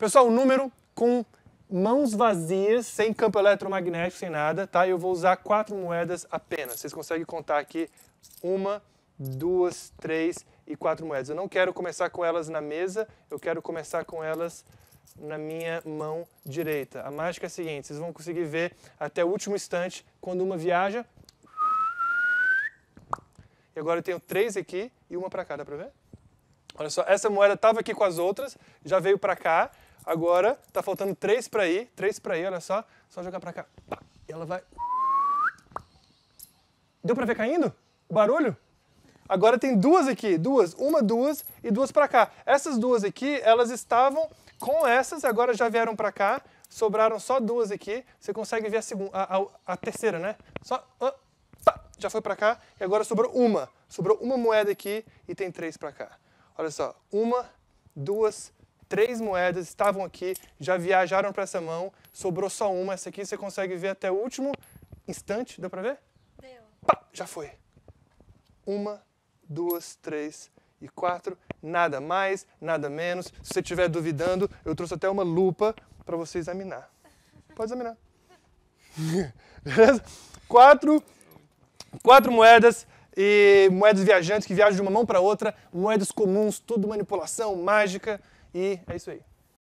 Pessoal, o número com mãos vazias, sem campo eletromagnético, sem nada, tá? Eu vou usar 4 moedas apenas. Vocês conseguem contar aqui 1, 2, 3 e 4 moedas. Eu não quero começar com elas na mesa, eu quero começar com elas na minha mão direita. A mágica é a seguinte, vocês vão conseguir ver até o último instante, quando uma viaja. E agora eu tenho 3 aqui e uma para cá, dá para ver? Olha só, essa moeda estava aqui com as outras, já veio para cá. Agora está faltando 3 para ir, olha só jogar para cá. E ela vai... Deu para ver caindo? O barulho? Agora tem 2 aqui, 2 e 2 para cá. Essas 2 aqui, elas estavam com essas, agora já vieram para cá, sobraram só 2 aqui. Você consegue ver a terceira, né? Só... já foi para cá e agora sobrou uma moeda aqui e tem 3 para cá. Olha só, 1, 2, 3 moedas estavam aqui, já viajaram para essa mão, sobrou só uma. Essa aqui você consegue ver até o último instante, deu para ver? Deu. Pá, já foi. 1, 2, 3 e 4, nada mais, nada menos. Se você estiver duvidando, eu trouxe até uma lupa para você examinar. Pode examinar. Beleza? 4 moedas. E moedas viajantes que viajam de uma mão para outra, moedas comuns, tudo manipulação, mágica, e é isso aí.